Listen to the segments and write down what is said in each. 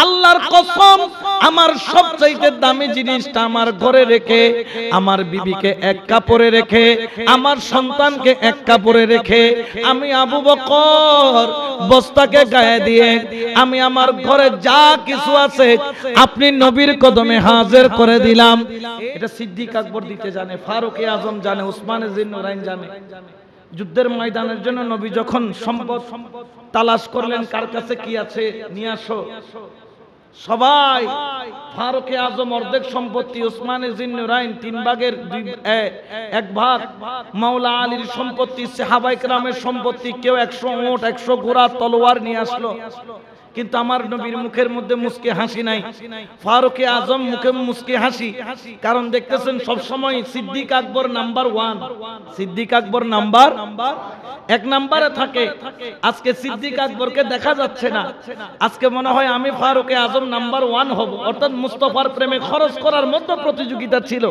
আল্লাহর কসম আমার সবচাইতে দামি জিনিসটা আমার ঘরে রেখে, আমার বিবিকে এক কাপড়ে রেখে, আমার সন্তানকে এক কাপড়ে রেখে, আমি আবু বকর বস্তাকে গায়ে দিয়ে আমি আমার ঘরে যা কিছু আছে আপনি নবীর কদমে হাজির করে দিলাম। এটা সিদ্দিক আকবর দিতে জানে, ফারুক আজম জানে, উসমান জিন্নুরাইন জানে। যুদ্ধের ময়দানের জন্য নবী যখন সম্পদ তালাশ করলেন, কার কাছে কি আছে নিয়ে আসো, সবাই ফারুক আজম অর্ধেক সম্পত্তি, উসমান জিন্নুরাইন 3 ভাগের 1 ভাগ, মাওলা আলীর সম্পত্তি, সাহাবায়ে কেরামের সম্পত্তি, কেউ 100 উট 100 ঘোড়া তলোয়ার নিয়ে আসলো। কিন্তু আমার নবীর মুখের মধ্যে মুস্কি হাসি নাই। ফারুক আজম মুখে মুস্কি হাসি, কারণ দেখতেছেন সব সময় সিদ্দিক আকবর নাম্বার 1, সিদ্দিক আকবর নাম্বার 1 নম্বরে থাকে। আজকে সিদ্দিক আকবরকে দেখা যাচ্ছে না, আজকে মনে হয় আমি ফারুক আজম নাম্বার 1 হব, অর্থাৎ মুস্তাফার প্রেমে খরচ করার মতো প্রতিযোগিতা ছিল।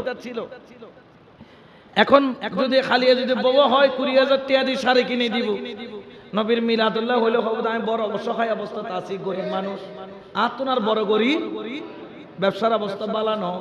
এখন যদি খালি যদি বউ হয় 20,000 টাকা দিয়ে শাড়ি কিনে দিব, নবীর মিলাদুল্লাহ হইলে হবে আমি বড় অসহায় অবস্থাতে আছি, গরিব মানুষ, আতুনার বড় গরিব, ব্যবসার অবস্থা বালানো,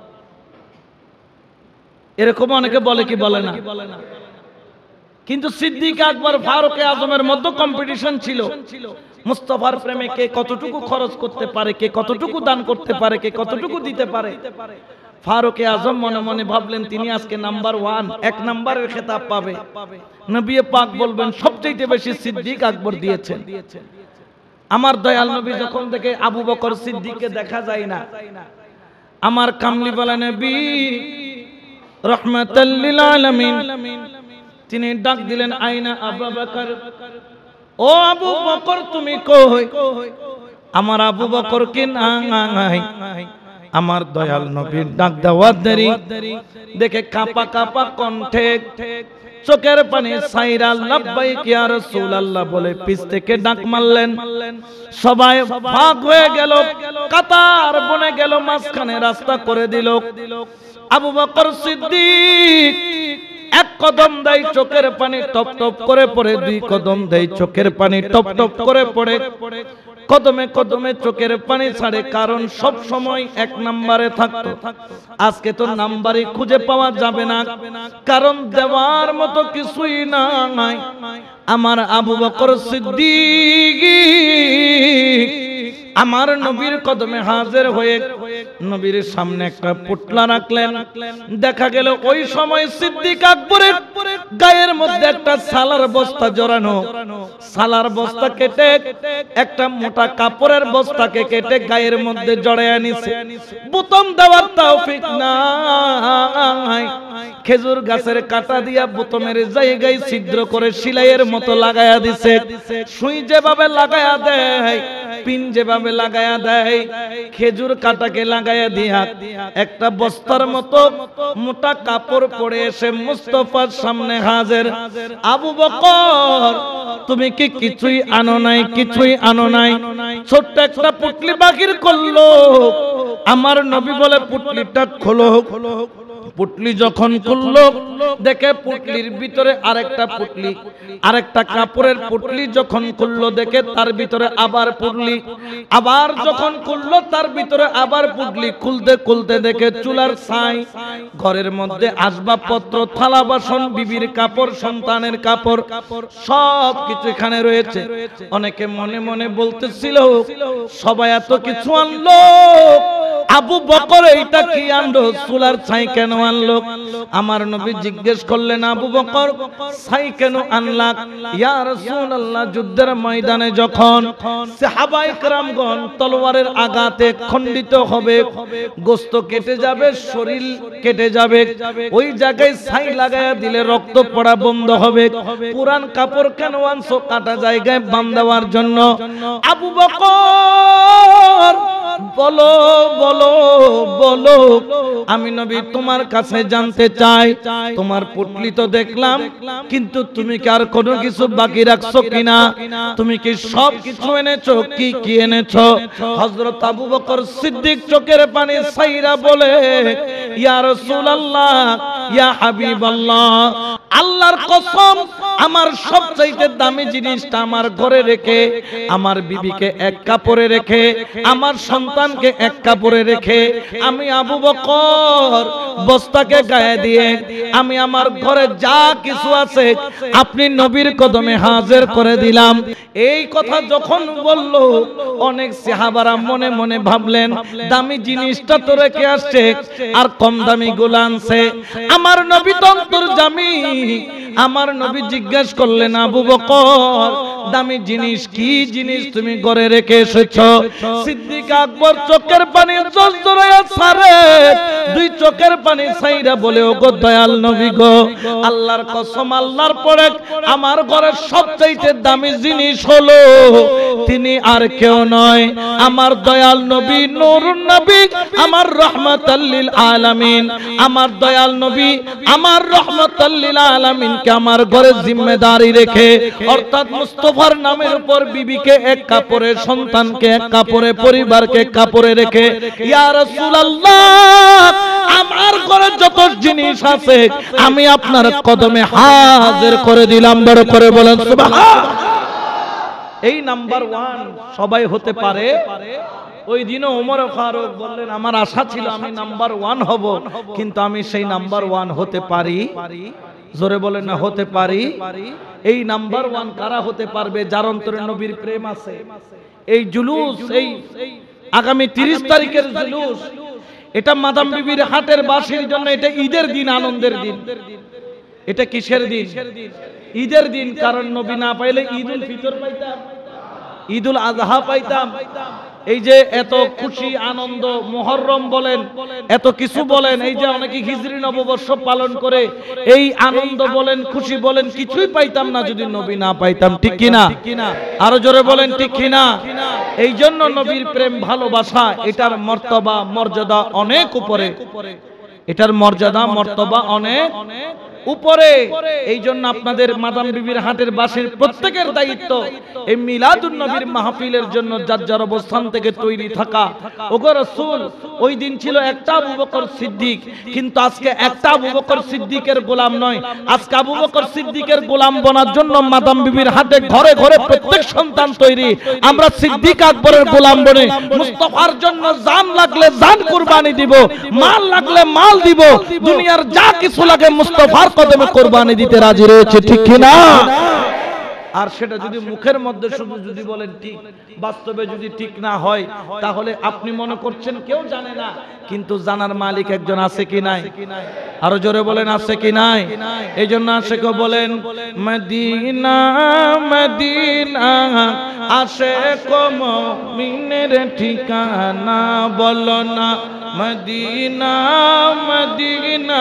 এরকম অনেকে বলে কি বলে না। কিন্তু সিদ্দিক আকবর ফারুক আজমের মধ্যে কম্পিটিশন ছিল, মুস্তাফার প্রেমে কে কতটুকু খরচ করতে পারে, কে কতটুকু দান করতে পারে, কে কতটুকু দিতে পারে। ফারুক আজম মনে মনে ভাবলেন তিনি আজকে নাম্বার 1, 1 নম্বরের খেতাব পাবে। নবী পাক বলবেন সবচেয়ে বেশি সিদ্দিক আকবর দিয়েছেন। আমার দয়াল নবী যখন থেকে আবু বকর সিদ্দিককে দেখা যায় না, আমার কামলি বলা নবী রাহমাতাল লিল আলামিন, তিনি ডাক দিলেন আইনা আবু বকর, ও আবু বকর তুমি কই? আমার আবু বকর কি নাই? আমার দয়াল নবীর ডাক দেওয়ার দেরি দেখে কাঁপা কাঁপা কণ্ঠে চোখের পানি সাইরা লাব্বাইক ইয়া রাসূলুল্লাহ বলে পিছ থেকে ডাক মারলেন। সবাই ভাগ হয়ে গেল, কাতার বনে গেল, মাঝখানে রাস্তা করে দিল। আবু বকর সিদ্দিক 1 কদম দেয়, চোখের পানি টপ টপ করে পড়ে, 2 কদম দেয়, চোখের পানি টপ টপ করে পড়ে, কদমে কদমে চোখের পানি ছাড়ে, কারণ সব সময় 1 নম্বরে থাকতো। আজকে তো নাম্বারই খুঁজে পাওয়া যাবে না, কারণ দেওয়ার মতো কিছুই নাই। আমার আবু বকর সিদ্দিক আমার নবীর কদমে হাজির হয়ে নবীর সামনে একটা পুতলা রাখলেন। দেখা গেল ওই সময় সিদ্দিক আকবরের গায়ের মধ্যে একটা সালার বস্তা জড়ানো, সালার বস্তা কেটে একটা মোটা কাপড়ের বস্তাকে কেটে গায়ের মধ্যে জড়ায় নিছে। বোতাম দেওয়ার তৌফিক নাই, খেজুর গাছের কাটা দিয়া বোতামের জায়গায় ছিদ্র করে সেলাইয়ের মতো লাগায়া দিছে। সুই যেভাবে লাগায়া দেয়, পিন যেভাবে লাগায়া দেয়, খেজুর কাটাকে লাগায়া দিয়া একটা বস্তার মতো মোটা কাপড় পরে এসে মুস্তাফার সামনে হাজির। আবু বকর তুমি কি কিছুই আনো নাই? কিছুই আনো নাই। ছোট্ট একটা পুটলি বাকির করলো। আমার নবী বলে পুটলিটা খোলো। পুটলি যখন খুললো দেখে পুটলির ভিতরে আরেকটা পুটলি, আরেকটা কাপড়ের পুটলি যখন খুললো দেখে তার ভিতরে আবার পুটলি, আবার যখন খুললো তার ভিতরে আবার পুটলি। খুলতে খুলতে দেখে চুলার ছাই, ঘরের মধ্যে আসবাবপত্র, থালা বাসন, বিবির কাপড়, সন্তানের কাপড়, সব কিছু এখানে রয়েছে। অনেকে মনে মনে বলতেছিল সবাই এত কিছু আনলো, আবু বকর এইটা কি আনলো? চুলার ছাই কেন আনলো? আমার নবী জিজ্ঞেস করলেন আবু বকর ছাই কেন আনলা? ইয়া রাসূলুল্লাহ যুদ্ধের ময়দানে যখন সাহাবায়ে কেরামগণ তলোয়ারের আঘাতে খণ্ডিত হবে, গোশত কেটে যাবে, শরীর কেটে যাবে, ওই জায়গায় ছাই লাগায়া দিলে রক্ত পড়া বন্ধ হবে। পুরান কাপড় কেন আনছো? কাটা জায়গায় বাঁধ দেওয়ার জন্য। আবু বকর বলো বলো বলো, আমি নবী তোমার কাছে জানতে চাই, তোমার পুটলি তো দেখলাম, কিন্তু তুমি কি আর কোনো কিছু বাকি রাখছো কিনা? তুমি কি সব কিছু এনেছো? কি কি এনেছো? হযরত আবু বকর সিদ্দিক চোখের পানি ছাইরা বলে ইয়া রাসূলুল্লাহ, ইয়া হাবিবাল্লাহ, আল্লাহর কসম, আমার সবচাইতে দামি জিনিসটা আমার ঘরে রেখে, আমার বিবিকে এক কাপড়ে রেখে, আমার সন্তানকে এক কাপড়ে রেখে, আমি আবু বকর বস্তাকে গায়ে দিয়ে আমি আমার ঘরে যা কিছু আছে আপনি নবীর কদমে হাজির করে দিলাম। এই কথা যখন বলল, অনেক সাহাবারা মনে মনে ভাবলেন দামি জিনিসটা তো রেখে আসছে আর কম দামি গুলো আনছে। আমার নবী তো অন্তর্যামী, আমার নবী জিজ্ঞেস করলেন, আবু বকর দামি জিনিস কি জিনিস তুমি ঘরে রেখে এসেছো? সিদ্দিক আকবর চোখের পানি জড়জড়ায়া ছাড়ে, দুই চোখের পানি ছাইরা বলে, ওগো দয়াল নবী গো, আল্লাহর কসম, আল্লাহর পরে আমার ঘরের সবচাইতে দামি জিনিস হলো তিনি আর কেউ নয়, আমার দয়াল নবী নূরুন নবী, আমার রাহমাতাল লিল আলামিন, আমার দয়াল নবী, আমার রাহমাতাল লিল আলামিন কে আমার ঘরে জিম্মেদারি রেখে, অর্থাৎ মুস্তাফার নামের উপর বিবিকে এক কাপড়ে, সন্তানকে এক কাপড়ে, পরিবারকে এক কাপড়ে রেখে, ইয়া রাসূলুল্লাহ আমার ঘরে যত জিনিস আছে আমি আপনার কদমে হাজির করে দিলাম। বড় করে বলেন সুবহানাল্লাহ। এই নাম্বার 1 সবাই হতে পারে। ওই দিনও ওমর ফারুক বললেন, আমার আশা ছিল আমি নাম্বার 1 হব, কিন্তু আমি সেই নাম্বার 1 হতে পারি? জোরে বলেন না, হতে পারি? এই নাম্বার 1 কারা হতে পারবে? যার অন্তরে নবীর প্রেম আছে। এই জুলুস, এই আগামী 30 তারিখের জুলুস, এটা মাদাম বিবির হাটের বাসির জন্য এটা ঈদের দিন, আনন্দের দিন। এটা কিসের দিন? ঈদের দিন। কারণ নবী না পাইলে ঈদুল ফিতর পাইতাম, ঈদুল আজহা পাইতাম। এই যে এত খুশি আনন্দ, মুহররম বলেন, এত কিছু বলেন, এই যে অনেকে হিজরি নববর্ষ পালন করে, এই আনন্দ বলেন, খুশি বলেন, কিছুই পাইতাম না যদি নবী না পাইতাম। ঠিক কিনা? আরো জোরে বলেন ঠিক কিনা? এই জন্য নবীর প্রেম ভালোবাসা, এটার মর্তবা মর্যাদা অনেক উপরে, এটার মর্যাদা মর্তবা অনেক উপরে। এই জন্য আপনাদের মাদাম বিবির হাটের বাসের প্রত্যেকের দায়িত্ব এই মিলাদুন নবীর মাহফিলের জন্য যার যার অবস্থান থেকে তৈরি থাকা। ওগো রাসূল, ওই দিন ছিল একটা আবু বকর সিদ্দিক, কিন্তু আজকে একটা আবু বকর সিদ্দিকের গোলাম নয়, আজকে আবু বকর সিদ্দিকের গোলাম বনার জন্য মাদাম বিবির হাটে ঘরে ঘরে প্রত্যেক সন্তান তৈরি। আমরা সিদ্দিক আকবরের গোলাম বনে মুস্তাফার জন্য জান লাগলে জান কুরবানি দিব, মাল লাগলে মাল দিব, দুনিয়ার যা কিছু লাগে মুস্তাফার কদমে কুরবানি দিতে রাজি রয়েছে। ঠিক কি না? আর সেটা যদি মুখের মধ্যে শুধু যদি বলেন ঠিক, বাস্তবে যদি ঠিক না হয়, তাহলে আপনি মনে করছেন কেউ জানে না, কিন্তু জানার মালিক একজন আছে কি নাই? আরো জোরে বলেন আছে কি নাই? এই জন্য আশিক বলেন, মদিনা মদিনা আশিক মুমিনের ঠিকানা, বলো না মদিনা মদিনা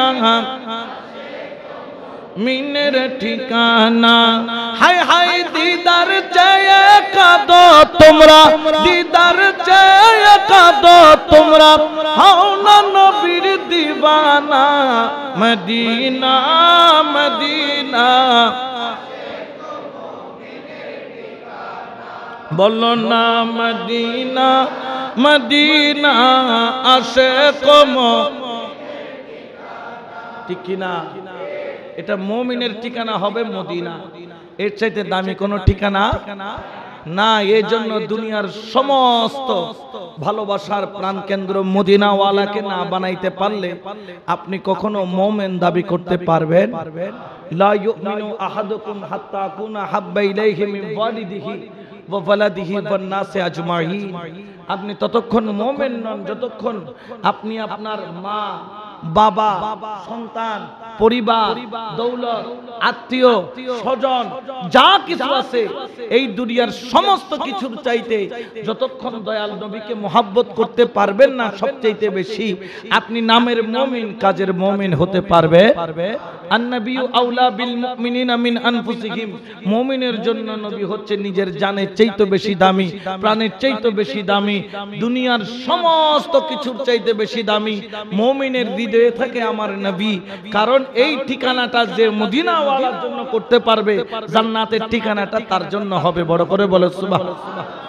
মিনের ঠিকানা। হায় হায় দিদার চেয়ে কাঁদো তোমরা, দিদার চেয়ে কাঁদো তোমরা, হও না নবীর দিবানা, মদিনা মদিনা। বলো না মদিনা মদিনা আশিক ঠিক কিনা? এটা মুমিনের ঠিকানা হবে মদিনা, এর চাইতে দামি কোনো ঠিকানা না। এই জন্য দুনিয়ার সমস্ত ভালোবাসার প্রাণকেন্দ্র মদিনাওয়ালাকে না বানাইতে পারলে আপনি কখনো মুমিন দাবি করতে পারবেন? লা ইউমিনু আহাদুকুম হাত্তা আকুনা হাব্বা ইলাইহি মিন ওয়ালিদিহি ওয়া ওয়ালাদিহি ওয়ান নাসি আজমাইন। আপনি ততক্ষণ মুমিন নন যতক্ষণ আপনি আপনার মা, বাবা, সন্তান, পরিবার, দৌলত, আত্মীয় স্বজন যা কিছু আছে এই দুনিয়ার সমস্ত কিছুর চাইতে যতক্ষণ দয়াল নবীকে মহব্বত করতে পারবেন না সবচাইতে বেশি, আপনি নামের মুমিন কাজের মুমিন হতে পারবে। আন-নবিয়্যু আওলা বিল মুমিনিনা মিন আনফুসিহিম। মুমিনের জন্য নবী হচ্ছে নিজের জানের চাইতে বেশি দামি, প্রাণের চাইতে বেশি দামি, দুনিয়ার সমস্ত কিছুর চাইতে বেশি দামি। মুমিনের হৃদয়ে থাকে আমার নবী। কারণ এই ঠিকানাটা যে মদিনাওয়ালার জন্য করতে পারবে, জান্নাতের ঠিকানাটা তার জন্য হবে। বড় করে বলো সুবহানাল্লাহ।